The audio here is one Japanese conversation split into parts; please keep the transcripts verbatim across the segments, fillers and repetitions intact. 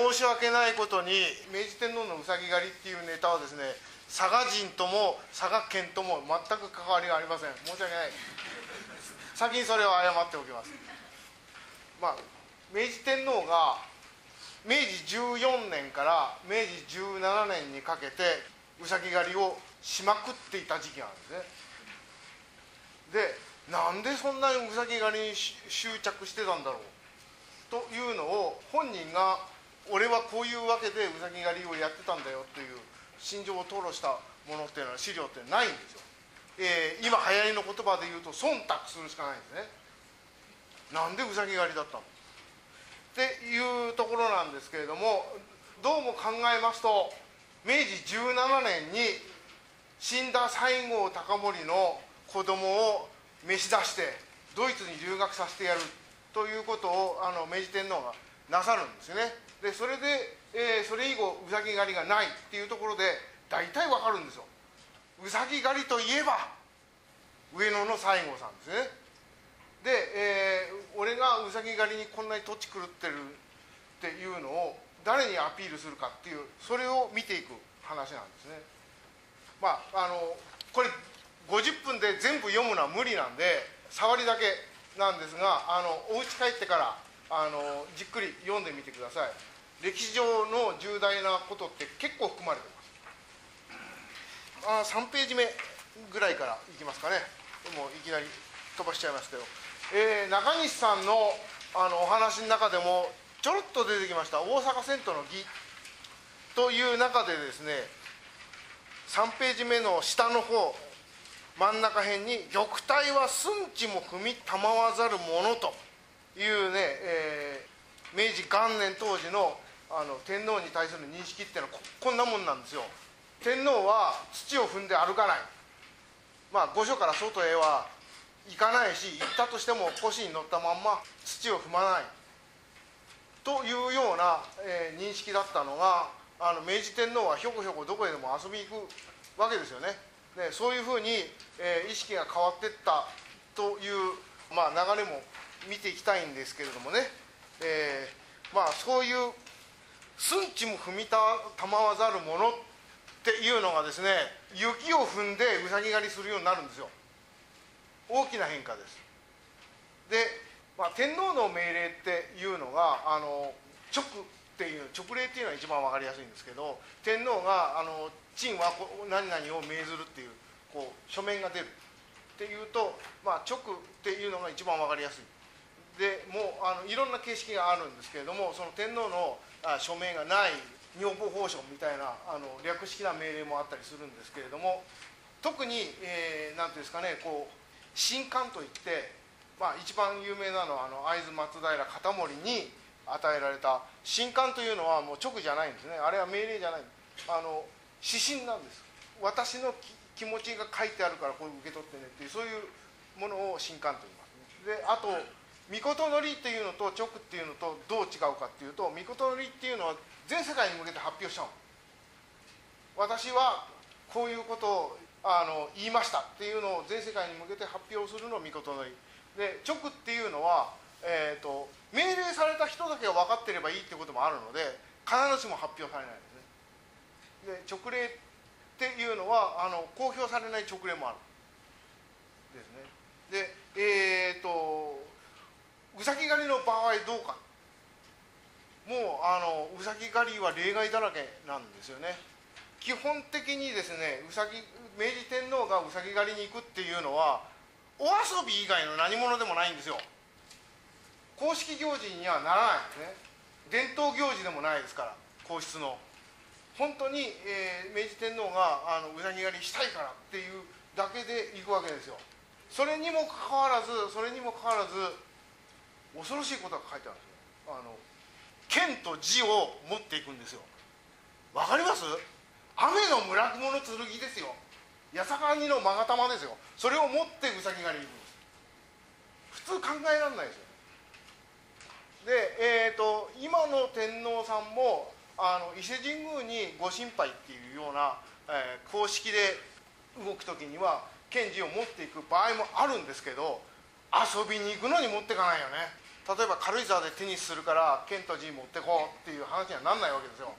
申し訳ないことに明治天皇のうさぎ狩りっていうネタはですね、佐賀人とも佐賀県とも全く関わりがありません。申し訳ない。先にそれを謝っておきます。まあ、明治天皇が明治じゅうよねんから明治じゅうななねんにかけてうさぎ狩りをしまくっていた時期なんですね。で、なんでそんなにうさぎ狩りに執着してたんだろうというのを、本人が俺はこういうわけでうさぎ狩りをやってたんだよという心情を吐露したものっていうのは資料ってないんですよ。えー、今流行りの言葉で言うと忖度するしかないんですね。なんでうさぎ狩りだったのっていうところなんですけれども、どうも考えますと、明治じゅうななねんに死んだ西郷隆盛の子供を召し出してドイツに留学させてやるということをあの明治天皇がなさるんですよね。でそれで、えー、それ以後うさぎ狩りがないっていうところで大体わかるんですよ。うさぎ狩りといえば上野の西郷さんですね。で、えー、俺がうさぎ狩りにこんなに土地狂ってるっていうのを誰にアピールするかっていう、それを見ていく話なんですね。まああのこれごじゅっぷんで全部読むのは無理なんで触りだけなんですが、あのお家帰ってからあのじっくり読んでみてください。歴史上の重大なことって結構含まれてます。あさんページ目ぐらいからいきますかね。もういきなり飛ばしちゃいますけど、えー、中西さんのあのお話の中でもちょろっと出てきました大阪遷都の儀という中でですね、さんページ目の下の方真ん中辺に「玉体は寸地も踏みたまわざるもの」というね、えー、明治元年当時のあの天皇に対する認識っていうのは こ, こんなもんなんですよ。天皇は土を踏んで歩かない、まあ御所から外へは行かないし、行ったとしても腰に乗ったまんま土を踏まないというような、えー、認識だったのが、あの明治天皇はひょこひょこどこへでも遊びに行くわけですよね。でそういうふうに、えー、意識が変わっていったという、まあ、流れも見ていきたいんですけれどもね、えー、まあそういう寸地も踏みたまわざるものっていうのがですね、雪を踏んでうさぎ狩りするようになるんですよ。大きな変化です。で、まあ、天皇の命令っていうのがあの勅っていう勅令っていうのが一番分かりやすいんですけど、天皇があの朕は何々を命ずるっていう、こう書面が出るっていうと、まあ、勅っていうのが一番分かりやすい。でもうあのいろんな形式があるんですけれども、その天皇のあ書面がない女房法書みたいなあの略式な命令もあったりするんですけれども、特に、えー、なんていうんですかね、こう神官といって、まあ、一番有名なのはあの会津松平片盛に与えられた神官というのはもう勅じゃないんですね。あれは命令じゃない、あの指針なんです。私の気持ちが書いてあるからこれ受け取ってねっていう、そういうものを神官と言いますね。であと詔のりっていうのと勅っていうのとどう違うかっていうと、詔のりっていうのは全世界に向けて発表しちゃう。私はこういうことをあの言いましたっていうのを全世界に向けて発表するのを詔のりで、勅っていうのは、えーと、命令された人だけが分かってればいいってこともあるので必ずしも発表されないですね。で勅令っていうのはあの公表されない勅令もあるですね。でえっ、ー、とうさぎ狩りの場合どうか、もうあのうさぎ狩りは例外だらけなんですよね。基本的にですね、うさぎ明治天皇がうさぎ狩りに行くっていうのはお遊び以外の何物でもないんですよ。公式行事にはならないんですね。伝統行事でもないですから、皇室の本当に、えー、明治天皇があのうさぎ狩りしたいからっていうだけで行くわけですよ。それにもかかわらずそれにもかかわらず恐ろしいことが書いてあるんですよ。あの剣と字を持っていくんですよ。わかります？雨の村雲の剣ですよ。八坂にの勾玉ですよ。それを持ってうさぎ狩りに行くんです。普通考えられないですよ。で、えーと、今の天皇さんもあの伊勢神宮にご神杯っていうような、えー、公式で動く時には剣字を持っていく場合もあるんですけど、遊びに行くのに持っていかないよね。 例えば軽井沢でテニスするからケンとジー持ってこうっていう話にはなんないわけですよ。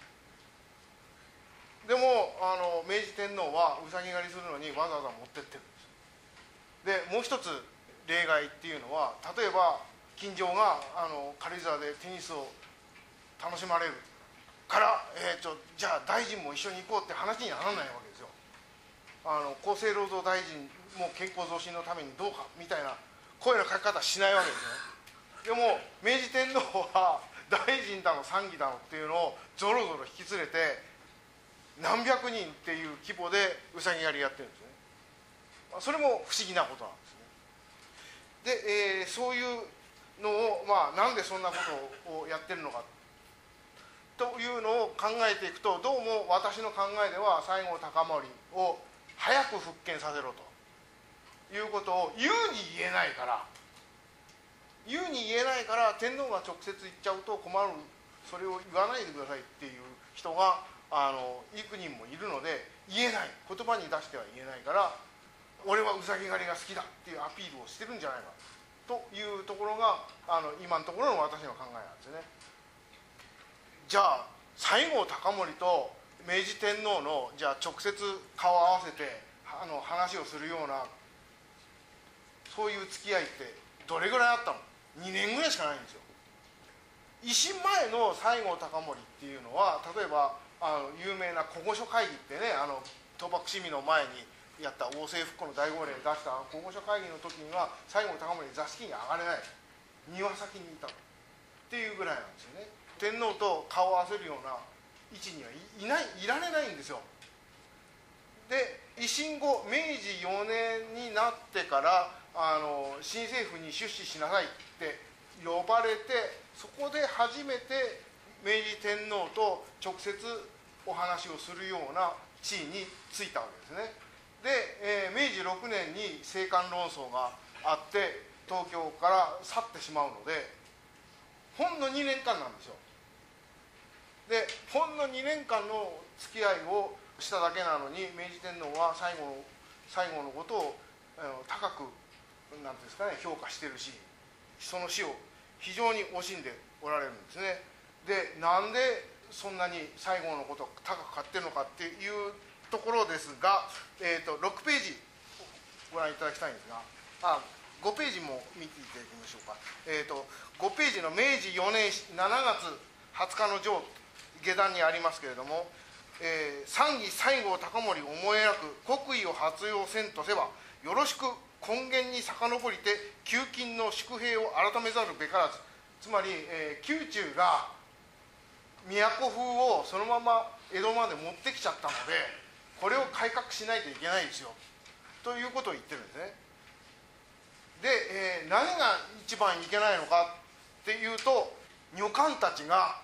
でもあの明治天皇はうさぎ狩りするのにわざわざ持ってってるんです。でもう一つ例外っていうのは、例えば金城があの軽井沢でテニスを楽しまれるから、えー、ちょじゃあ大臣も一緒に行こうって話にはならないわけですよ。あの厚生労働大臣も健康増進のためにどうかみたいな声の書き方はしないわけですね。でも明治天皇は大臣だの参議だのっていうのをぞろぞろ引き連れて何百人っていう規模でうさぎ狩りやってるんですね。それも不思議なことなんですね。で、えー、そういうのを、まあ、なんでそんなことをやってるのかというのを考えていくと、どうも私の考えでは西郷隆盛を早く復権させろということを言うに言えないから言うに言えないから天皇が直接言っちゃうと困る、それを言わないでくださいっていう人があの幾人もいるので、言えない、言葉に出しては言えないから、俺はうさぎ狩りが好きだっていうアピールをしてるんじゃないかというところがあの今のところの私の考えなんですよね。じゃあ西郷隆盛と明治天皇のじゃあ直接顔を合わせてあの話をするようなそういう付き合いってどれぐらいあったの？にねんぐらいしかないんですよ。維新前の西郷隆盛っていうのは、例えばあの有名な古御所会議ってね、あの倒幕市民の前にやった王政復古の大号令出した古御所会議の時には西郷隆盛座敷に上がれない、庭先にいたっていうぐらいなんですよね。天皇と顔を合わせるような位置にはい、いないいられないんですよ。で維新後明治よねんになってからあの新政府に出仕しなさいって呼ばれて、そこで初めて明治天皇と直接お話をするような地位についたわけですね。で、えー、明治ろくねんに政官論争があって東京から去ってしまうので、ほんのにねんかんなんですよ。でほんのにねんかんの付き合いをしただけなのに、明治天皇は最後の最後のことをあの高くなんていうんですかね、評価してるし、その死を非常に惜しんでおられるんですね。でなんでそんなに西郷のことを高く買ってるのかっていうところですが、えー、とろくページご覧いただきたいんですが、あごページも見ていただきましょうか。えー、とごページの明治よねんしちがつはつかの上下段にありますけれども、えー、参議西郷隆盛思えなく国威を発揚せんとせば、よろしく根源に遡りて宮禁の宿兵を改めざるべからず。つまり、えー、宮中が都風をそのまま江戸まで持ってきちゃったので、これを改革しないといけないですよということを言ってるんですね。で、えー、何が一番いけないのかっていうと、女官たちが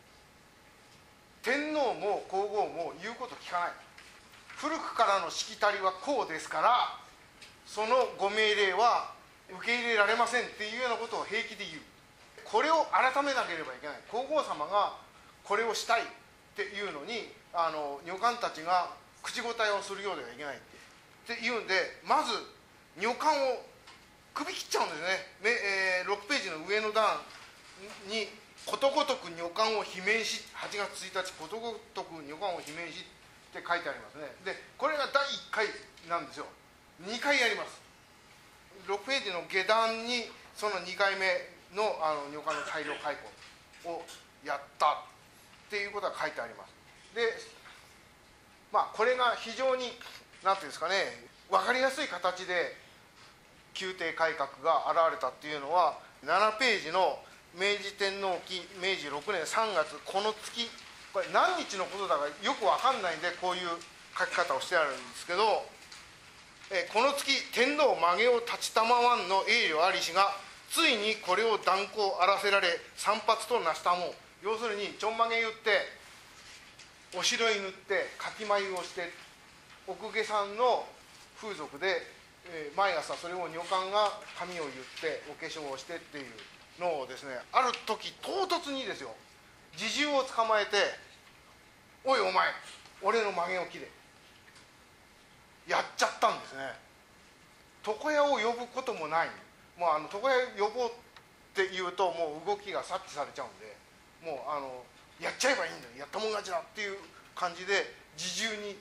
天皇も皇后も言うこと聞かない、古くからのしきたりはこうですからそのご命令は受け入れられませんっていうようなことを平気で言う。これを改めなければいけない、皇后様がこれをしたいっていうのにあの女官たちが口答えをするようではいけないっていうんで、まず女官を首切っちゃうんですね。えー、ろくページの上の段にことごとく女官を罷免し、はちがつついたちことごとく女官を罷免しって書いてありますね。でこれがだいいっかいなんですよ。にかいやります。ろくページの下段にそのにかいめのあの女官の大量解雇をやったっていうことが書いてあります。でまあこれが非常に何ていうんですかね、分かりやすい形で宮廷改革が現れたっていうのは、ななページの明治天皇期明治ろくねんさんがつこの月、これ何日のことだかよく分かんないんでこういう書き方をしてあるんですけど、えこの月天皇曲げを立ちたまわんの栄誉ありしが、ついにこれを断行あらせられ散髪となしたもう。要するにちょんまげ言ってお白い塗ってかき眉をして奥下さんの風俗で、えー、毎朝それを女官が髪を言ってお化粧をしてっていうのをですね、ある時唐突にですよ、侍従を捕まえて「おいお前俺の曲げを切れ」やっちゃったんですね。床屋を呼ぶこともない、もうあの床屋呼ぼうっって言うともう動きが察知されちゃうんで、もうあのやっちゃえばいいんだよ、やったもん勝ちだっていう感じで自重に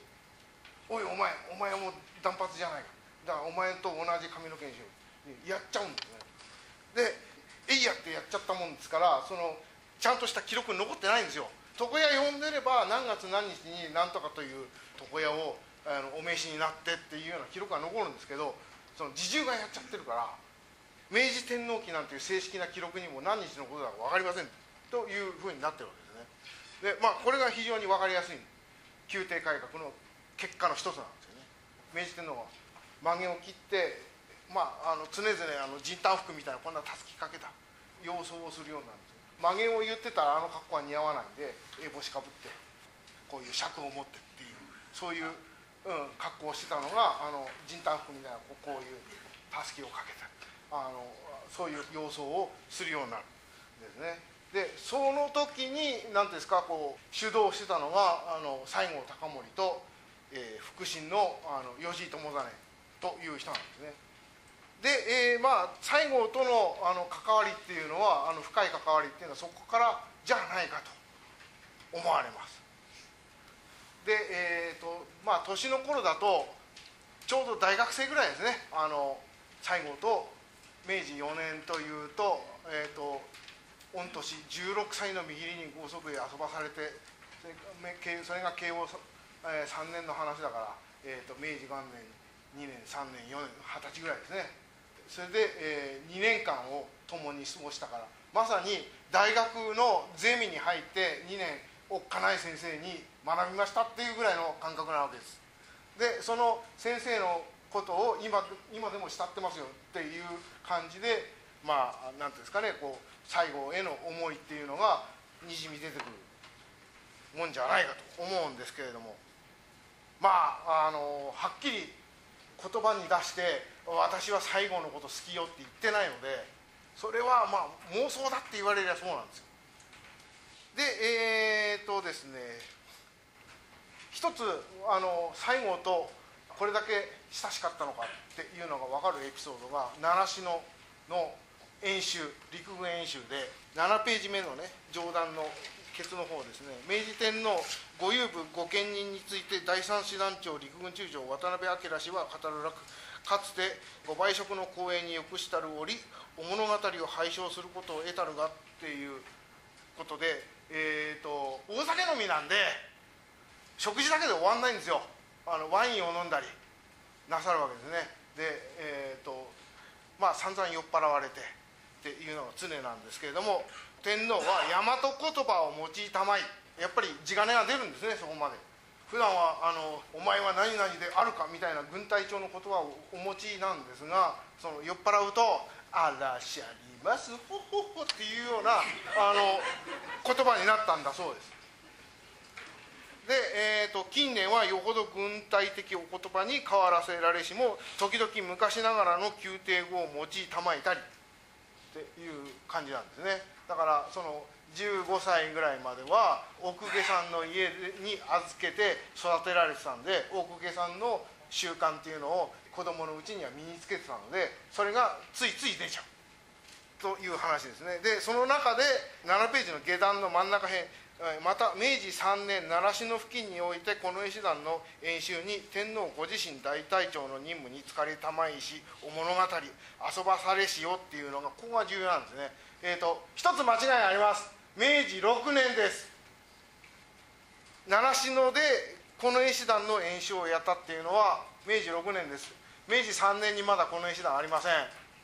「おいお前お前はもう断髪じゃないか、だからお前と同じ髪の毛にしよう」やっちゃうんですね。で「えいや」ってやっちゃったもんですから、そのちゃんとした記録に残ってないんですよ。床屋呼んでれば何月何日に何とかという床屋をあのお召しになってっていうような記録が残るんですけど、その自重がやっちゃってるから明治天皇記なんていう正式な記録にも何日のことだか分かりませんというふうになってるわけですね。でまあこれが非常に分かりやすい宮廷改革の結果の一つなんですよね。明治天皇が曲げを切って、まあ、あの常々あの人丹服みたいなこんなたすきかけた様相をするようになるんですよ。曲げを言ってたらあの格好は似合わないんで烏帽子かぶってこういう尺を持ってっていうそういう、うん、格好をしてたのがあの人丹服みたいなこういうたすきをかけたあのそういう様相をするようになるんですね。でその時に何ですかこう主導してたのがあの西郷隆盛と、えー、腹心のあの吉井友実という人なんですね。で、えー、まあ西郷とのあの関わりっていうのはあの深い関わりっていうのはそこからじゃないかと思われます。でえーとまあ年の頃だとちょうど大学生ぐらいですね。あの西郷と明治よねんというと、えーと御年じゅうろくさいの見切りに豪族へ遊ばされて、それそれが慶応さんねんの話だから、えーと明治元年にねんさんねんよねんはたちぐらいですね。それで、えー、にねんかんを共に過ごしたから、まさに大学のゼミに入ってにねんおっかない先生に学びましたっていうぐらいの感覚なわけです。でその先生のことを 今, 今でも慕ってますよっていう感じで、まあ何ていうんですかねこう西郷への思いっていうのがにじみ出てくるもんじゃないかと思うんですけれども、まああのはっきり言葉に出して私は西郷のこと好きよって言ってないので、それはまあ妄想だって言われりゃそうなんですよ。でえー、っとですね一つあの西郷とこれだけ親しかったのかっていうのが分かるエピソードが習志野の演習陸軍演習でななページ目のね上段のケツの方ですね。明治天皇御遊部御見任について第三師団長陸軍中将渡辺明氏は語るらく、かつてご倍食の光栄によくしたる折お物語を拝唱することを得たるがっていうことで、えー、と大酒飲みなんで食事だけで終わんないんですよ。あのワインを飲んだりなさるわけですね。でえー、とまあ散々酔っ払われてっていうのが常なんですけれども、天皇は大和言葉を用いたまい、やっぱり地金が出るんですね。そこまで普段はあのお前は何々であるかみたいな軍隊長の言葉をお持ちなんですが、その酔っ払うとあらしゃりますほほほっていうようなあの言葉になったんだそうです。で、えー、と近年はよほど軍隊的お言葉に変わらせられしも時々昔ながらの宮廷語を用いたまいたりっていう感じなんですね。だからそのじゅうごさいぐらいまでは奥下さんの家に預けて育てられてたんで、奥下さんの習慣っていうのを子供のうちには身につけてたので、それがついつい出ちゃうという話ですね。でその中でななページの下段の真ん中辺、また明治さんねん習志野付近においてこの絵師団の演習に天皇ご自身大隊長の任務に就かれたまいしお物語遊ばされしよっていうのがここが重要なんですね。えーと一つ間違いがあります。明治ろくねんです。習志野でこの絵師団の演習をやったっていうのは明治ろくねんです。明治さんねんにまだこの絵師団ありません。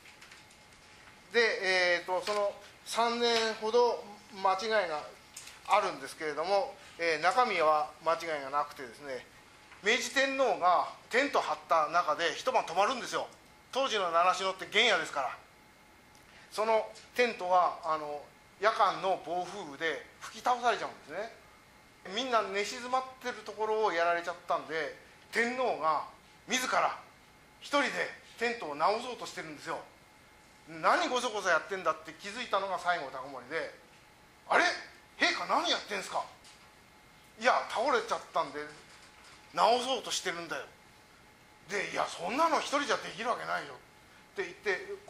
で、えーとそのさんねんほど間違いがあるんですけれども、えー、中身は間違いがなくてですね、明治天皇がテント張った中で一晩泊まるんですよ。当時の習志野って原野ですから。そのテントがあの夜間の暴風雨で吹き倒されちゃうんですね。みんな寝静まってるところをやられちゃったんで、天皇が自ら一人でテントを直そうとしてるんですよ。何ごそごそやってんだって気づいたのが西郷隆盛で、あれ陛下何やってんすか。いや倒れちゃったんで直そうとしてるんだよ。でいやそんなの一人じゃできるわけないよって言って、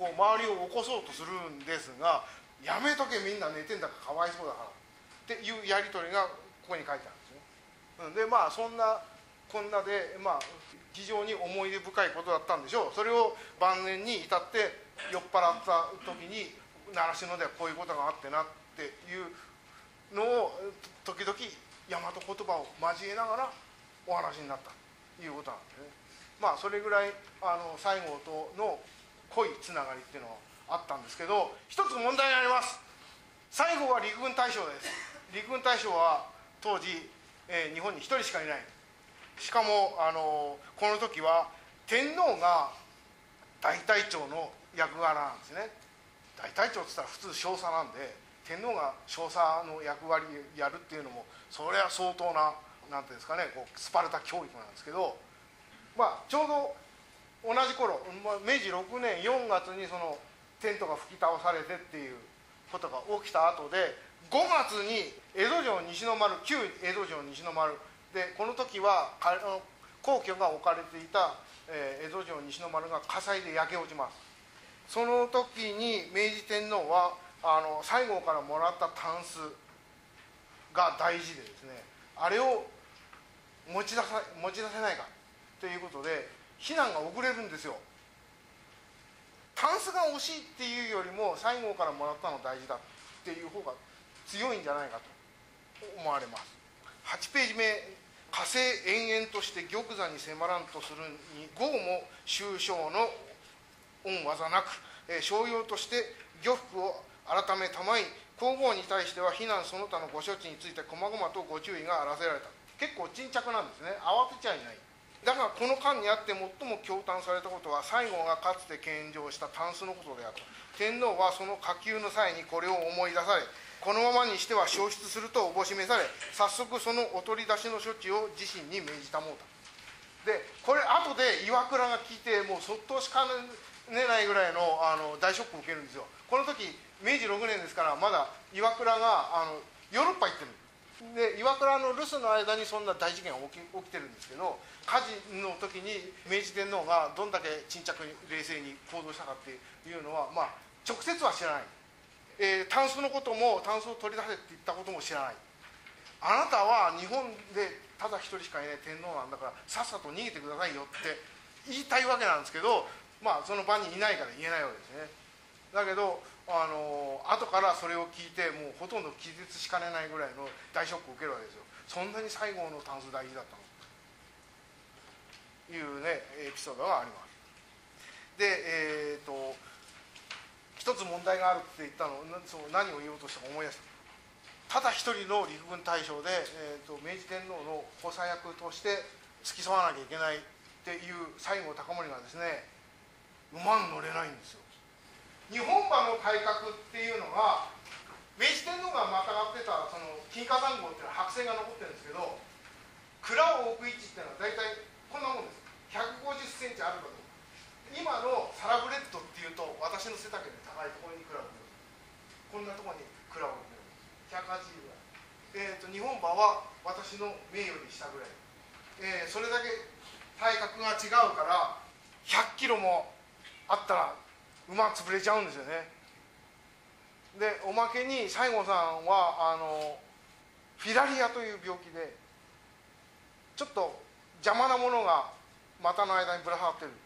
こう周りを起こそうとするんですが、やめとけ、みんな寝てんだからかわいそうだからっていうやり取りがここに書いてあるんですね。でまあそんなこんなで、まあ、非常に思い出深いことだったんでしょう。それを晩年に至って酔っ払った時に習志野ではこういうことがあってなっていうのを時々大和言葉を交えながらお話になったということなんですね。まあそれぐらいあの西郷との濃いつながりっていうのはあったんですけど、一つ問題があります。西郷は陸軍大将です。陸軍大将は当時、えー、日本に一人しかいない。しかもあのこの時は天皇が大隊長の役柄なんですね。大隊長って言ったら普通少佐なんで、天皇が少佐の役割やるっていうのもそれは相当ななんていうんですかね、こうスパルタ教育なんですけど、まあちょうど同じ頃めいじろくねんよんがつにそのテントが吹き倒されてっていうことが起きた後で、ごがつに江戸城西の丸、旧江戸城西の丸で、この時は皇居が置かれていた、えー、江戸城西の丸が火災で焼け落ちます。その時に明治天皇はあの西郷からもらったタンスが大事でですね、あれを持ち出さ持ち出せないかということで避難が遅れるんですよ。タンスが惜しいっていうよりも西郷からもらったの大事だっていう方が強いんじゃないかと思われます。はちページめ、火星延々として玉座に迫らんとするに豪も終生の恩技なく、えー、商用として漁服を改めたまい、皇后に対しては避難その他のご処置について細々とご注意があらせられた。結構沈着なんですね。慌てちゃいない。だがこの間にあって最も驚嘆されたことは、西郷がかつて献上したタンスのことである。天皇はその下級の際にこれを思い出され、このままにしては消失するとおぼしめされ、早速そのお取り出しの処置を自身に命じたものだ。でこれ後で岩倉が聞いてもうそっとしかねないぐらいのあの大ショックを受けるんですよ。この時めいじろくねんですから、まだ岩倉があのヨーロッパ行ってる。で岩倉の留守の間にそんな大事件が起き起きてるんですけど、火事の時に明治天皇がどんだけ沈着に冷静に行動したかっていうのは、まあ、直接は知らない。えー、タンスのこともタンスを取り出せって言ったことも知らない。あなたは日本でただ一人しかいない天皇なんだからさっさと逃げてくださいよって言いたいわけなんですけど、まあその場にいないから言えないわけですね。だけどあの後からそれを聞いてもうほとんど気絶しかねないぐらいの大ショックを受けるわけですよ。そんなに西郷のタンス大事だったのというねエピソードがあります。でえっ、ー、と一つ問題があるって言ったのを何を言おうとしたか思い出した。ただ一人の陸軍大将で、えー、と明治天皇の補佐役として付き添わなきゃいけないっていう西郷隆盛がですね、馬に乗れないんですよ。日本馬の改革っていうのが明治天皇がまたがってたその金華山号っていうのは剥製が残ってるんですけど、蔵を置く位置っていうのは大体こんなもんです。ひゃくごじゅっセンチあるかどうか。今のサラブレッドっていうと私の背丈で高いところに蔵を置く。こんなところに蔵を置く。ひゃくはちじゅうぐらい。えーと、日本馬は私の目より下ぐらい。えー、それだけ体格が違うからひゃっキロもあったら馬潰れちゃうんですよね。でおまけに西郷さんはあのフィラリアという病気でちょっと邪魔なものが股の間にぶら下がってる。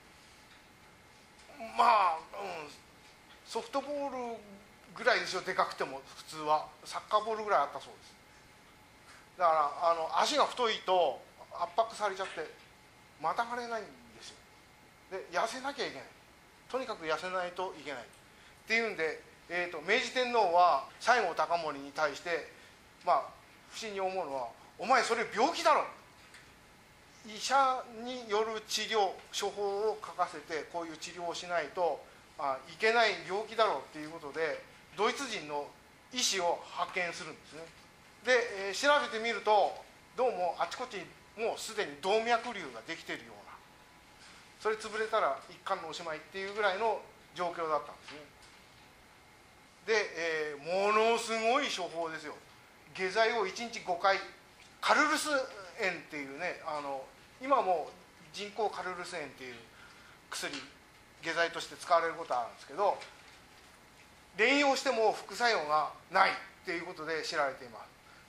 まあ、うん、ソフトボールぐらいですよ、でかくても。普通はサッカーボールぐらいあったそうです。だからあの足が太いと圧迫されちゃってまたがれないんですよ。で痩せなきゃいけない。とにかく痩せないといけないっていうんで、えーと、明治天皇は西郷隆盛に対してまあ不審に思うのは、お前それ病気だろ、医者による治療処方を書かせてこういう治療をしないとあいけない病気だろうっていうことでドイツ人の医師を派遣するんですね。で、えー、調べてみるとどうもあちこちにもうすでに動脈瘤ができているような、それ潰れたら一巻のおしまいっていうぐらいの状況だったんですね。で、えー、ものすごい処方ですよ。下剤をいちにちごかい、カルルス塩っていうね、あの今も人工カルルス塩っていう薬、 下剤として使われることはあるんですけど、連用しても副作用がないっていうことで知られています。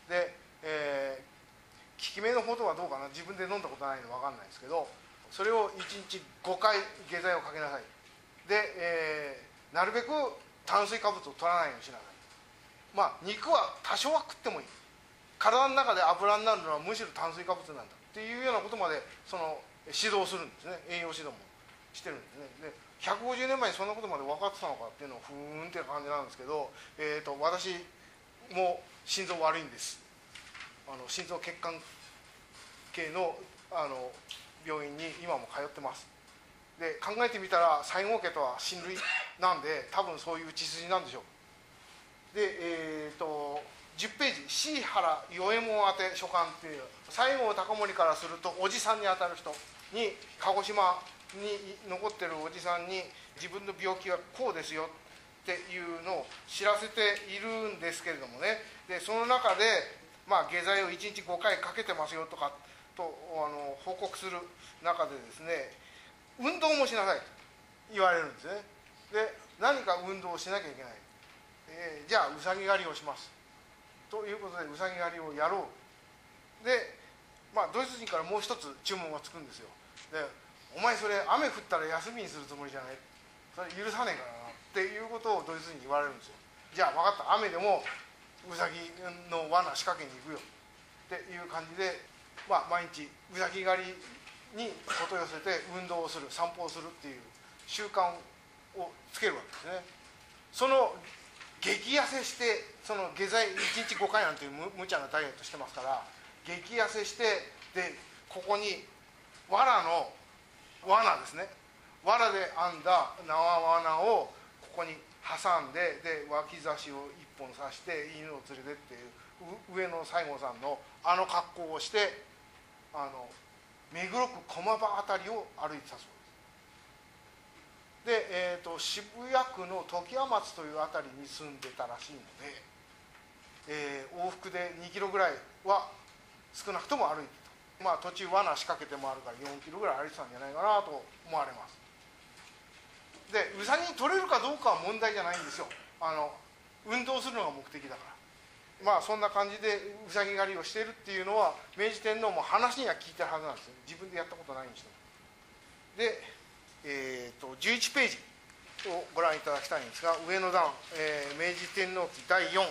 で、えー、効き目のほどはどうかな、自分で飲んだことないので分かんないですけど、それをいちにちごかい下剤をかけなさい。で、えー、なるべく炭水化物を取らないようにしなさい。まあ肉は多少は食ってもいい、体の中で油になるのはむしろ炭水化物なんだっていうようなことまでその指導するんですね。栄養指導もしてるんですね。でひゃくごじゅうねんまえにそんなことまで分かってたのかっていうのをふーんっていう感じなんですけど、えー、と私も心臓悪いんです。あの心臓血管系の、あの病院に今も通ってます。で考えてみたら西郷家とは親類なんで多分そういう血筋なんでしょう。で、えー、とじゅっページ、椎原与右衛門宛て書簡っていう、西郷隆盛からするとおじさんにあたる人に、鹿児島に残ってるおじさんに自分の病気はこうですよっていうのを知らせているんですけれどもね。でその中で、まあ、下剤をいちにちごかいかけてますよとかとあの報告する中でですね、運動もしなさいと言われるんですね。で何か運動をしなきゃいけない、えー、じゃあうさぎ狩りをしますということでうさぎ狩りをやろう。で、まあ、ドイツ人からもう一つ注文がつくんですよ。でお前それ雨降ったら休みにするつもりじゃない、それ許さねえからなっていうことをドイツ人に言われるんですよ。じゃあ分かった、雨でもウサギの罠仕掛けに行くよっていう感じで、まあ、毎日ウサギ狩りにこと寄せて運動をする、散歩をするっていう習慣をつけるわけですね。その激痩せしてその下剤いちにちごかいなんていう無茶なダイエットしてますから、激痩せしてでここに藁の罠ですね、藁で編んだ縄罠をここに挟んで、で脇差しを一本刺して犬を連れてっていう上野西郷さんのあの格好をして、あの目黒区駒場辺りを歩いてたそうです。で、えー、と渋谷区の時屋松という辺りに住んでたらしいので、えー、往復でにキロぐらいは少なくとも歩いてた。まあ途中罠仕掛けてもあるからよんキロぐらい歩いてたんじゃないかなと思われます。でウサギに取れるかどうかは問題じゃないんですよ。あの運動するのが目的だから。まあそんな感じでウサギ狩りをしているっていうのは明治天皇も話には聞いてるはずなんですよ。自分でやったことないにしても。で、えー、とじゅういちページをご覧いただきたいんですが、上の段、えー、明治天皇記だいよん、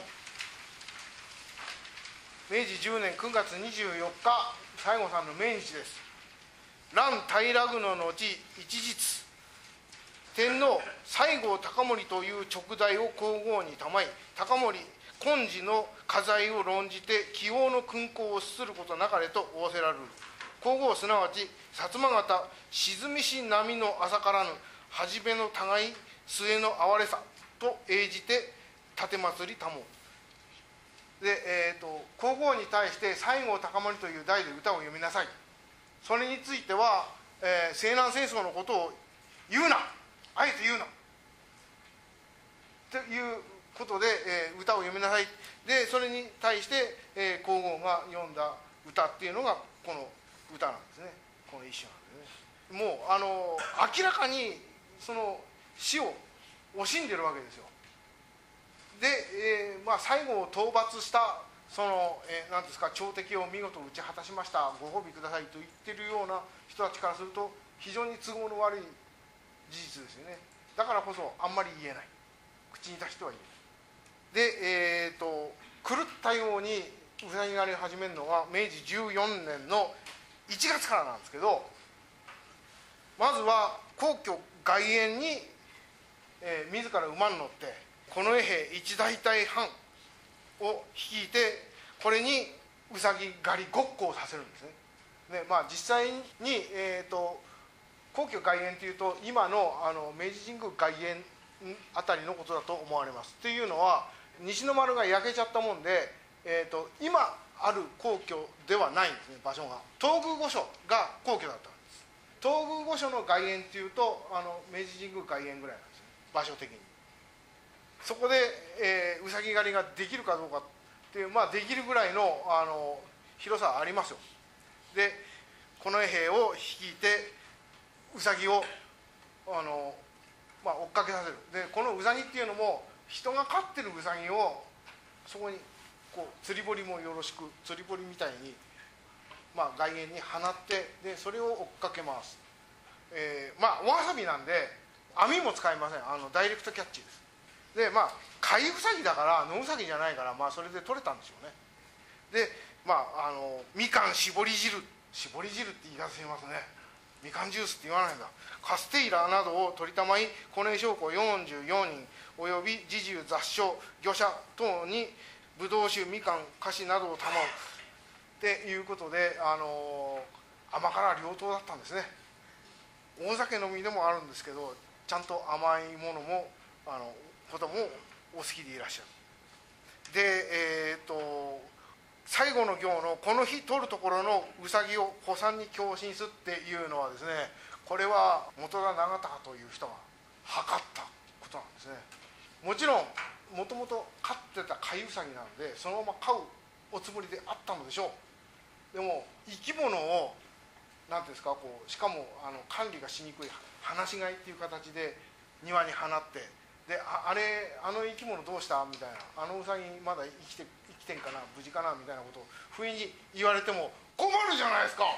明治じゅうねんくがつにじゅうよっか、西郷さんの命日です。蘭平宮の後一日、天皇西郷隆盛という勅題を皇后に賜い、隆盛今時の家財を論じて起用の勲功をすることなかれと仰せられる。皇后すなわち薩摩方沈みし波の浅からぬ初めの互い末の哀れさと永じて奉りたもう。で、えーと、皇后に対して西郷隆盛という題で歌を読みなさい。それについては、えー、西南戦争のことを言うな、あえて言うなということで、えー、歌を読みなさい。でそれに対して、えー、皇后が読んだ歌っていうのがこの歌なんですね。この一首なんですね。もうあの明らかにその死を惜しんでるわけですよ。で、えーまあ、西郷を討伐したその、えー、なんですか、朝敵を見事討ち果たしました、ご褒美くださいと言ってるような人たちからすると非常に都合の悪い事実ですよね。だからこそあんまり言えない、口に出しては言えない。で、えー、と狂ったようにうさぎ狩りを始めるのが明治じゅうよねんのいちがつからなんですけど、まずは皇居外苑に、えー、自ら馬に乗って近衛兵一大隊半を率いて、これにうさぎ狩りごっこをさせるんですね。で、まあ、実際に、えー、と皇居外苑というと今 の, あの明治神宮外苑あたりのことだと思われます。というのは西の丸が焼けちゃったもんで、えー、と今ある皇居ではないんですね、場所が。東宮御所が皇居だったんです。東宮御所の外苑っていうとあの明治神宮外苑ぐらいなんですよ、場所的に。そこで、えー、うさぎ狩りができるかどうかっていう、まあできるぐらい の, あの広さはありますよ。で近衛兵を率いてうさぎをあのまあ、追っかけさせる。でこのウサギっていうのも人が飼ってるウサギをそこにこう釣り堀もよろしく釣り堀みたいに、まあ、外縁に放ってでそれを追っかけます。えー、まあおわさびなんで網も使いません。あのダイレクトキャッチです。でまあ飼いウサギだから野ウサギじゃないから、まあ、それで取れたんでしょうね。でまああのみかん絞り汁絞り汁って言い方しますね。みかんジュースって言わないんだ。カステイラなどを取りたまいコネ将校よんじゅうよにんおよび侍従雑所魚者等にブドウ酒みかん菓子などを賜うっていうことで、あの甘辛両党だったんですね。大酒飲みでもあるんですけど、ちゃんと甘いものもあのこともお好きでいらっしゃる。でえっ、ー、と最後の行のこの日取るところのウサギを古参に共進すっていうのはですね、これは元田長隆という人が測ったことなんですね。もちろんもともと飼ってた飼いウサギなのでそのまま飼うおつもりであったのでしょう。でも生き物を何ていうんですか、こうしかもあの管理がしにくい放し飼いっていう形で庭に放って、で あ, あれあの生き物どうしたみたいな、あのウサギまだ生きて生きてんかな無事かなみたいなことを不意に言われても困るじゃないですか。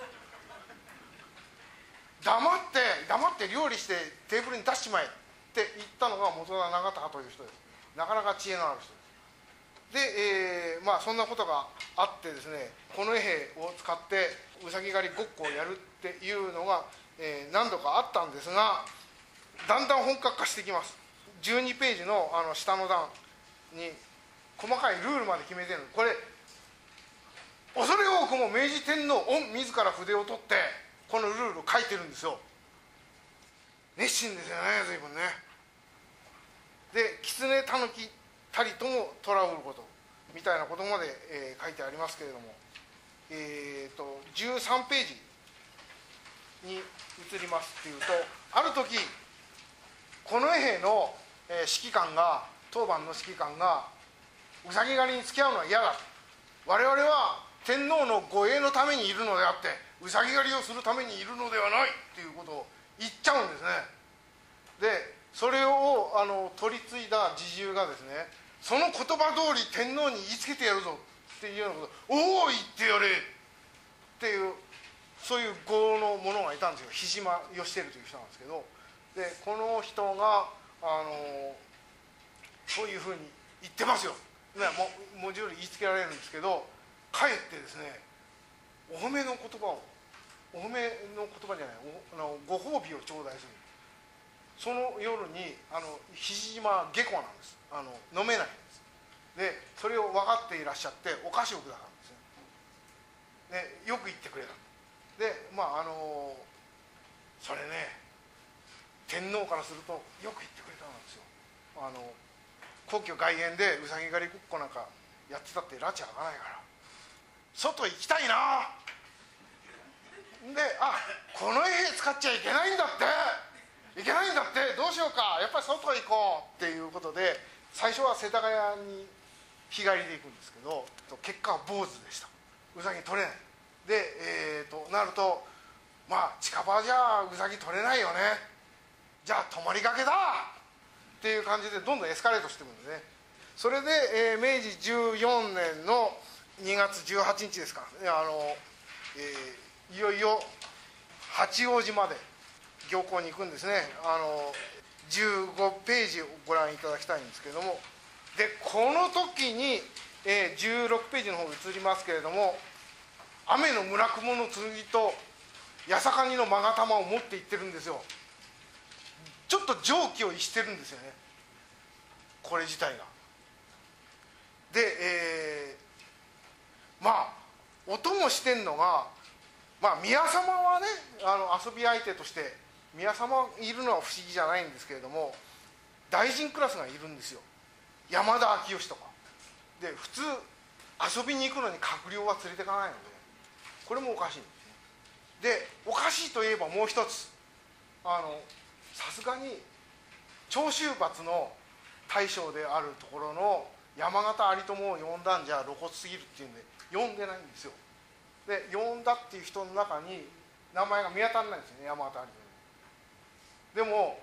黙って黙って料理してテーブルに出しちまえって言ったのが元田長隆という人です。なかなか知恵のある人です。で、えー、まあそんなことがあってですね、近衛兵を使ってうさぎ狩りごっこをやるっていうのが、えー、何度かあったんですが、だんだん本格化してきます。じゅうにページ の, あの下の段に細かいルールまで決めてる。これ恐れ多くも明治天皇御自ら筆を取ってこのルールを書いてるんですよ。熱心ですよね、随分ね。で狐たぬきたりとも虎を売ることみたいなことまで、えー、書いてありますけれども、えー、とじゅうさんページに移りますっていうと、ある時近衛兵の、えー、指揮官が当番の指揮官がうさぎ狩りに付き合うのは嫌だ、我々は天皇の護衛のためにいるのであってうさぎ狩りをするためにいるのではないっていうことを言っちゃうんですね。でそれをあの取り継いだ侍従がですね、その言葉通り天皇に言いつけてやるぞっていうようなこと、おお言ってやれっていう、そういう語の者がいたんですよ。日島義輝という人なんですけど、でこの人があのそういうふうに言ってますよ、ね、も文字通り言いつけられるんですけど、かえってですねお褒めの言葉をお褒めの言葉じゃないおあのご褒美を頂戴する。その夜にあの肘島下戸なんです。あの飲めないんです。でそれを分かっていらっしゃってお菓子をくださるんですね。でよく言ってくれた。でまああのそれね天皇からするとよく言ってくれたんですよ。あの皇居外苑でうさぎ狩りごっこなんかやってたって拉致開かないから外行きたいな。であこの絵使っちゃいけないんだっていけないんだってどうしようかやっぱり外行こうっていうことで最初は世田谷に日帰りで行くんですけど結果は坊主でした。うさぎ取れないで、えー、となるとまあ近場じゃうさぎ取れないよね、じゃあ泊まりがけだっていう感じでどんどんエスカレートしていくんですね。それで、えー、明治じゅうよねんのにがつじゅうはちにちですか、あの、えー、いよいよ八王子まで行幸に行くんですね。あのじゅうごページをご覧いただきたいんですけれども、でこの時に、えー、じゅうろくページの方移りますけれども、雨の村雲の剣と八坂にの勾玉を持って行ってるんですよ。ちょっと常軌を逸してるんですよね、これ自体が。で、えー、まあ音もしてんのが、まあ宮様はねあの遊び相手として宮様いるのは不思議じゃないんですけれども、大臣クラスがいるんですよ。山田昭義とかで普通遊びに行くのに閣僚は連れていかないので、これもおかしいんですね。でおかしいといえばもう一つ、あのさすがに長州閥の大将であるところの山形有朋を呼んだんじゃ露骨すぎるっていうんで呼んでないんですよ。で呼んだっていう人の中に名前が見当たらないんですよね、山形有朋。でも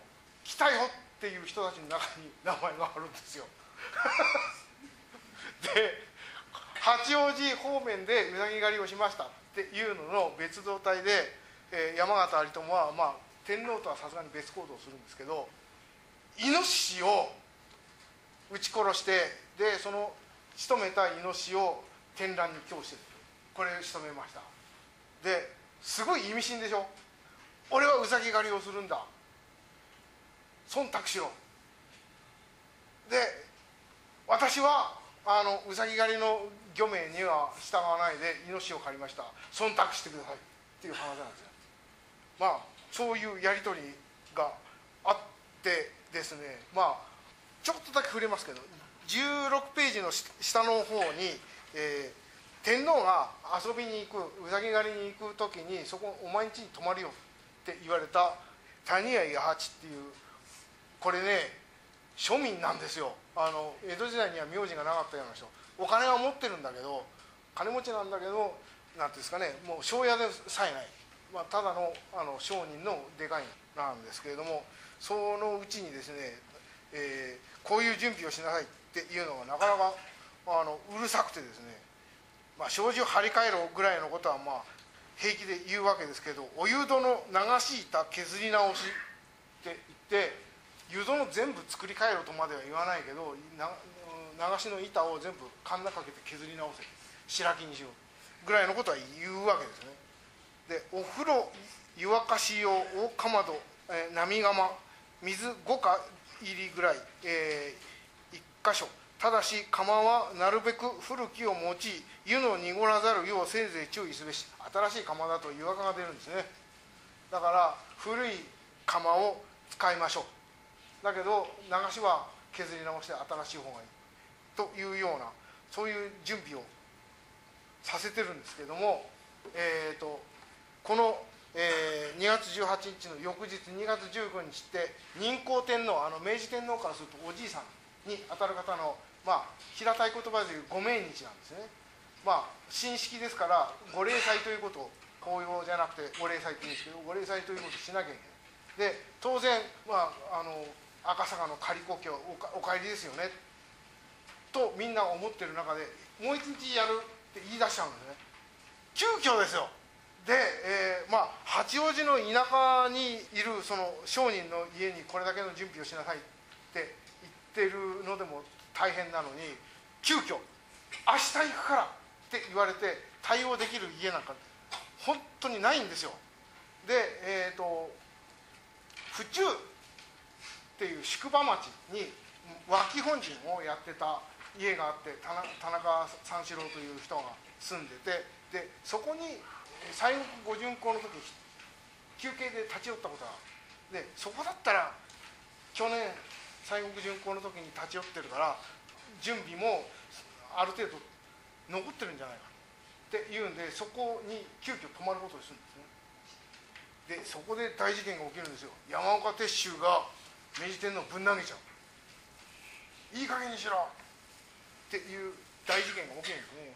来たよっていう人たちの中に名前があるんですよで八王子方面でうさぎ狩りをしましたっていうのの別動隊で、えー、山形有朋は、まあ、天皇とはさすがに別行動するんですけど、イノシシを撃ち殺して、でその仕留めたイノシシを天覧に供してる。これ仕留めました。ですごい意味深でしょ。俺はうさぎ狩りをするんだ、忖度しろ。で私はあのうさぎ狩りの漁命には従わないでイノシシを狩りました、忖度してくださいっていう話なんですよ。まあそういうやり取りがあってですね、まあちょっとだけ触れますけど、じゅうろくページの下の方に、えー天皇が遊びに行く、うさぎ狩りに行く時に、そこお前ん家に泊まるよって言われた谷谷弥八っていう、これね庶民なんですよ。あの江戸時代には名字がなかったような人、お金は持ってるんだけど、金持ちなんだけど、なんていうんですかね、もう庄屋でさえない、まあ、ただのあの商人のでかいなんですけれども、そのうちにですね、えー、こういう準備をしなさいっていうのがなかなかあのうるさくてですね、まあ、障子を張り替えろぐらいのことはまあ平気で言うわけですけど、お湯戸の流し板削り直しって言って、湯戸の全部作り変えろとまでは言わないけど、な流しの板を全部カンナかけて削り直せ、白木にしろぐらいのことは言うわけですね。でお風呂湯沸かし用大かまど、えー、波釜水ごか入りぐらい、えー、いっ箇所、ただし釜はなるべく古きを用い、湯の濁らざるようせいぜい注意すべし。新しい釜だと湯垢が出るんですね。だから古い釜を使いましょう。だけど流しは削り直して新しい方がいいというような、そういう準備をさせてるんですけども、えー、とこの、えー、にがつじゅうはちにちの翌日にがつじゅうくにちって仁皇天皇、あの明治天皇からするとおじいさんにあたる方の、まあ、平たい言葉でいうご命日なんですね。まあ神式ですからご例祭ということを、法要じゃなくてご例祭って言うんですけど、ご例祭ということをしなきゃいけない。で当然、まあ、あの赤坂の仮故郷 お, かお帰りですよねとみんなが思ってる中で、もう一日やるって言い出しちゃうんですね。急遽ですよ。で、えーまあ、八王子の田舎にいるその商人の家にこれだけの準備をしなさいって言ってるのでも大変なのに、急遽明日行くからって言われて対応できる家なんか本当にないんですよ。で、えーと府中っていう宿場町に脇本陣をやってた家があって、田中三四郎という人が住んでて、でそこに西国五巡行の時休憩で立ち寄ったことがある。でそこだったら去年西国巡行の時に立ち寄ってるから準備もある程度残ってるんじゃないかっていうんで、そこに急遽泊まることにするんですね。でそこで大事件が起きるんですよ。山岡鉄舟が明治天皇をぶん投げちゃう、いい加減にしろっていう大事件が起きるんですね。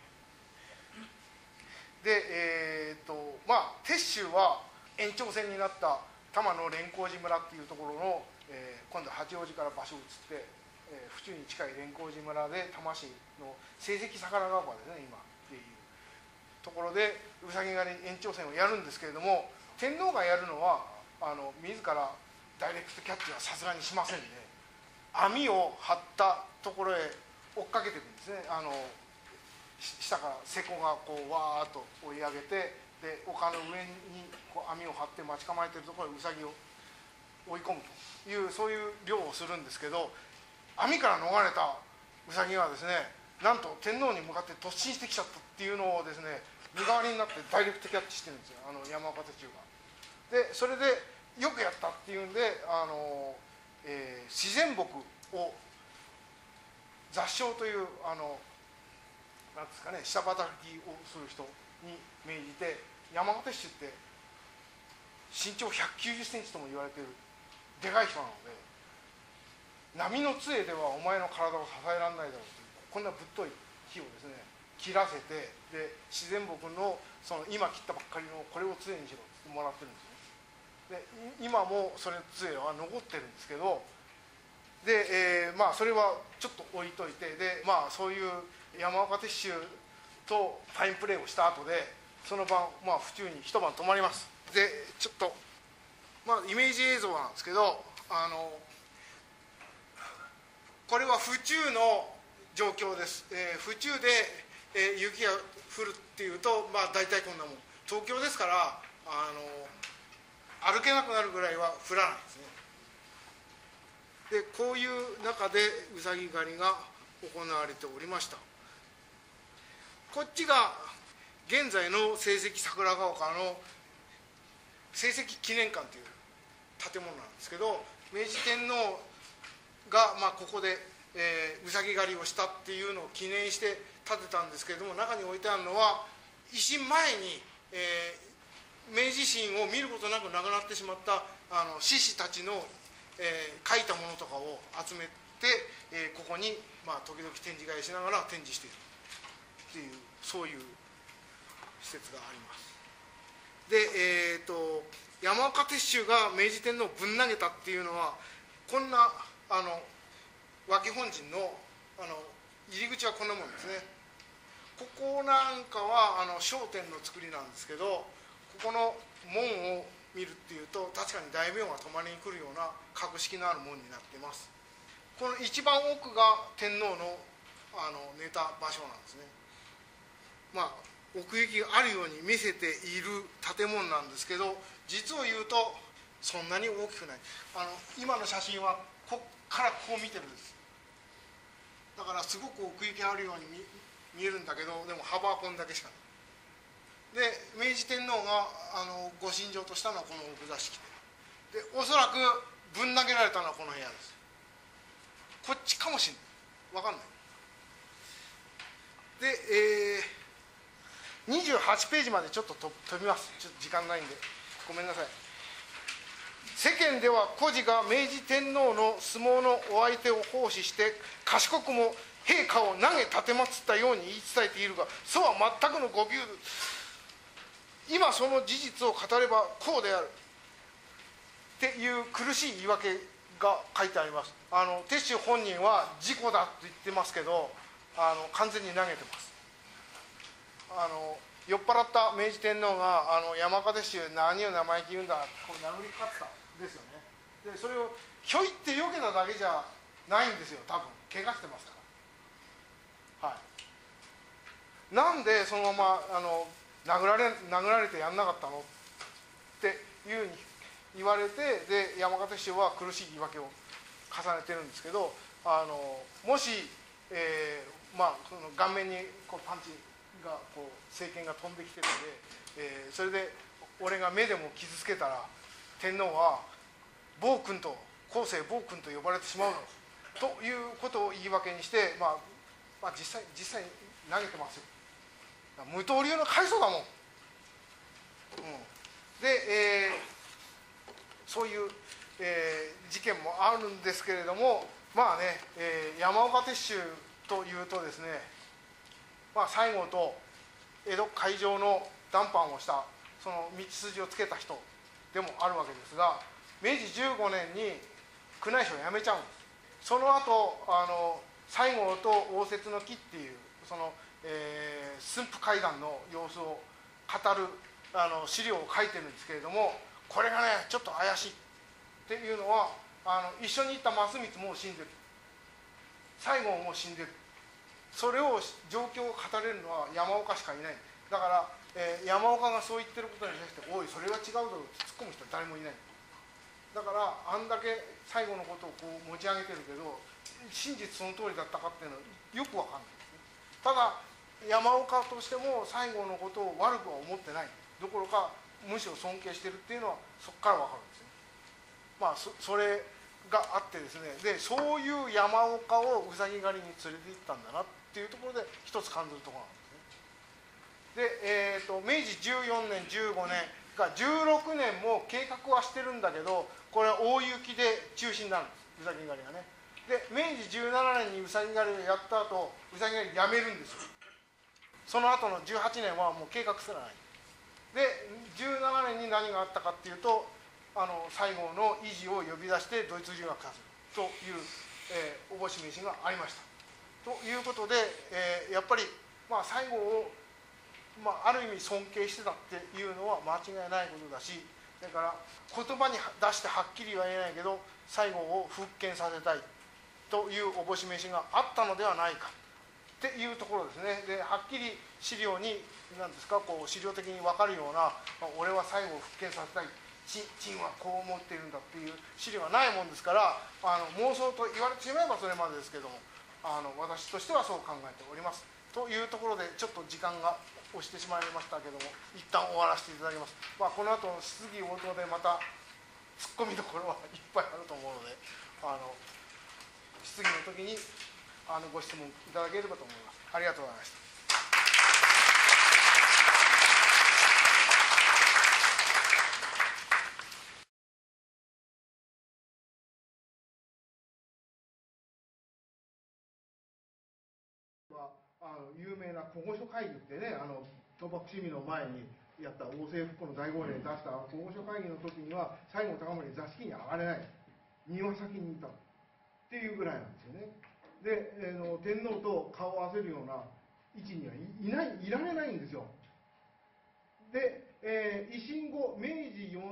でえー、っとまあ鉄舟は延長線になった多摩の蓮光寺村っていうところの、えー、今度八王子から場所を移って、えー、府中に近い蓮光寺村で多摩市の成績魚川ですね今っていうところでうさぎ狩り延長線をやるんですけれども、天皇がやるのはあの自らダイレクトキャッチはさすがにしませんで、網を張ったところへ追っかけていくんですね。あの下から瀬古がこうわーっと追い上げて、で丘の上にこう網を張って待ち構えてるところへウサギを追い込むという、そういう漁をするんですけど、網から逃れたウサギがですね、なんと天皇に向かって突進してきちゃったっていうのをですね、身代わりになってダイレクトキャッチしてるんですよ、あの山岡鉄舟が。でそれでよくやったっていうんで、あの、えー、自然木を雑草というあのなんですかね、下働きをする人に命じて、山岡鉄舟って身長ひゃくきゅうじゅっセンチとも言われているでかい人なので、波の杖ではお前の体を支えられないだろうという、こんなぶっとい木をですね切らせて、で自然木のその今切ったばっかりのこれを杖にしろってもらってるんですね。 で今もそれ杖は残ってるんですけど、で、えー、まあそれはちょっと置いといて、でまあそういう山岡鉄舟とファインプレーをした後でその晩、まあ、府中に一晩泊まります。でちょっと、まあ、イメージ映像なんですけど、あのこれは府中の状況です。えー、府中で、えー、雪が降るっていうと、まあ、大体こんなもん。東京ですからあの歩けなくなるぐらいは降らないですね。でこういう中でうさぎ狩りが行われておりました。こっちが現在の聖蹟桜ヶ丘の聖蹟記念館という建物なんですけど、明治天皇が、まあ、ここで、えー、うさぎ狩りをしたっていうのを記念して建てたんですけれども、中に置いてあるのは維新前に、えー、明治維新を見ることなく亡くなってしまったあの志士たちの、えー、書いたものとかを集めて、えー、ここに、まあ、時々展示会しながら展示しているっていう、そういう施設があります。で、えーと、山岡鉄舟が明治天皇をぶん投げたっていうのはこんなあの脇本陣のあの入り口はこんなもんですね。ここなんかはあの商店の造りなんですけど、ここの門を見るっていうと確かに大名が泊まりに来るような格式のある門になっています。この一番奥が天皇のあの寝た場所なんですね。まあ奥行きがあるように見せている建物なんですけど、実を言うとそんなに大きくない。あの今の写真はこっからこう見てるんです。だからすごく奥行きあるように 見, 見えるんだけど、でも幅はこんだけしかない。で明治天皇があのご寝所としたのはこの奥座敷で、でおそらくぶん投げられたのはこの部屋です。こっちかもしれない、分かんない。で、えー、にじゅうはちページまでちょっと飛びます。ちょっと時間ないんでごめんなさい。世間では故事が明治天皇の相撲のお相手を奉仕して賢くも陛下を投げ奉ったように言い伝えているが、そうは全くの誤謬。今その事実を語ればこうであるっていう苦しい言い訳が書いてあります。あの鉄舟本人は事故だと言ってますけど、あの完全に投げてます。あの酔っ払った明治天皇があの山岡鉄舟何を生意気言うんだこう殴りかかってたんですよね。でそれをひょいって避けただけじゃないんですよ、多分怪我してますから。はい、なんでそのままあの殴られ殴られてやんなかったのっていうふうに言われて、で山岡鉄舟は苦しい言い訳を重ねてるんですけど、あのもし、えーまあ、その顔面にこうパンチがこう政権が飛んできてるんで、えー、それで俺が目でも傷つけたら天皇は暴君と後世暴君と呼ばれてしまうのということを言い訳にして、まあ、まあ実際実際に投げてますよ。無刀流の快走だもん、うん、で、えー、そういう、えー、事件もあるんですけれども、まあね、えー、山岡鉄舟というとですね、まあ、西郷と江戸海上の談判をしたその道筋をつけた人でもあるわけですが、明治じゅうごねんに宮内省を辞めちゃうんです。その後あの西郷と応接の儀っていうその、えー、駿府会談の様子を語るあの資料を書いてるんですけれども、これがねちょっと怪しいっていうのは、あの一緒に行った増光もう死んでる、西郷も死んでる。それを状況を語れるのは山岡しかいない。だから、えー、山岡がそう言ってることに対して「おいそれは違うだろ」って突っ込む人は誰もいない。だからあんだけ最後のことをこう持ち上げてるけど、真実その通りだったかっていうのはよく分かんないですね。ただ山岡としても西郷のことを悪くは思ってないどころかむしろ尊敬してるっていうのはそこから分かるんですね。まあ そ, それがあってですね、でそういう山岡をうさぎ狩りに連れて行ったんだなっていうところで一つ感じるところなんですね。で、えー、と明治じゅうよねんじゅうごねんがじゅうろくねんも計画はしてるんだけど、これは大雪で中止になるんです、うさぎ狩りがね。で明治じゅうななねんにうさぎ狩りをやった後、うさぎ狩りやめるんですよ。その後のじゅうはちねんはもう計画すらない。でじゅうななねんに何があったかっていうと、 あの西郷の維持を呼び出してドイツ留学させるという、えー、おぼし召しがありました。ということで、えー、やっぱり、まあ、西郷を、まあ、ある意味尊敬してたっていうのは間違いないことだし、だから言葉に出してはっきりは言えないけど西郷を復権させたいというおぼし召しがあったのではないかっていうところですね。ではっきり資料に何ですかこう資料的に分かるような、まあ、俺は西郷を復権させたい陳はこう思っているんだっていう資料がないもんですから、あの妄想と言われてしまえばそれまでですけども、あの私としてはそう考えておりますというところで、ちょっと時間が押してしまいましたけども一旦終わらせていただきます。まあ、この後の質疑応答でまたツッコミどころはいっぱいあると思うので、あの質疑の時にあのご質問いただければと思います。ありがとうございました。あの有名な古御所会議ってね、あの東博趣味の前にやった王政復古の大号令に出した古御所会議の時には西郷隆盛座敷に上がれない、庭先にいたっていうぐらいなんですよね。で、えー、の天皇と顔を合わせるような位置にはい、いないいられないんですよ。で、えー、維新後明治よ